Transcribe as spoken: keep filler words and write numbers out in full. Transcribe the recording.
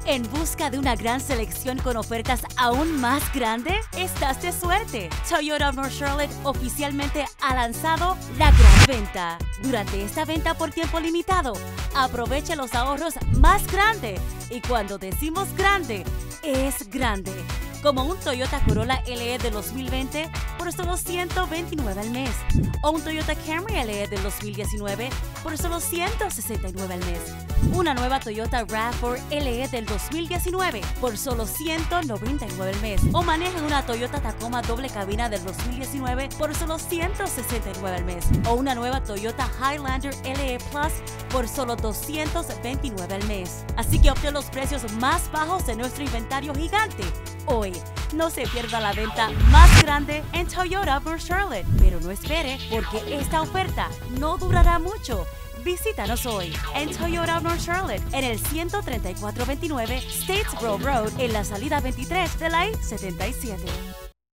¿En busca de una gran selección con ofertas aún más grandes? ¡Estás de suerte! Toyota of North Charlotte oficialmente ha lanzado la gran venta. Durante esta venta por tiempo limitado, aprovecha los ahorros más grandes. Y cuando decimos grande, es grande. Como un Toyota Corolla L E del dos mil veinte por solo ciento veintinueve al mes, o un Toyota Camry L E del dos mil diecinueve por solo ciento sesenta y nueve al mes, una nueva Toyota RAV cuatro L E del dos mil diecinueve por solo ciento noventa y nueve al mes, o maneja una Toyota Tacoma doble cabina del dos mil diecinueve por solo ciento sesenta y nueve al mes, o una nueva Toyota Highlander L E Plus por solo doscientos veintinueve al mes. Así que obtén los precios más bajos de nuestro inventario gigante hoy. No se pierda la venta más grande en Toyota of North Charlotte, pero no espere, porque esta oferta no durará mucho. Visítanos hoy en Toyota of North Charlotte en el ciento treinta y cuatro veintinueve Statesboro Road en la salida veintitrés de la I setenta y siete.